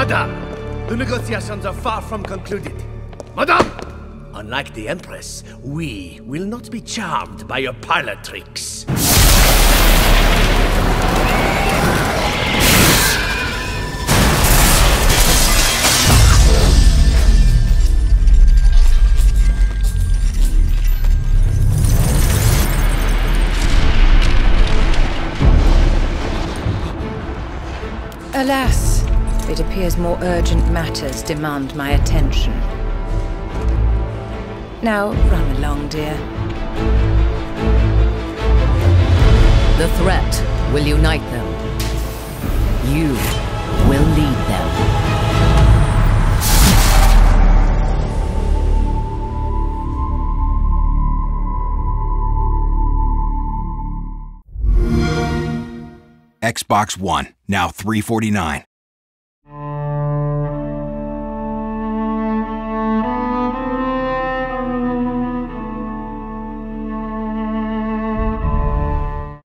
Madame, the negotiations are far from concluded. Madame! Unlike the Empress, we will not be charmed by your parlor tricks. Alas, it appears more urgent matters demand my attention. Now, run along, dear. The threat will unite them. You will lead them. Xbox One, now $349.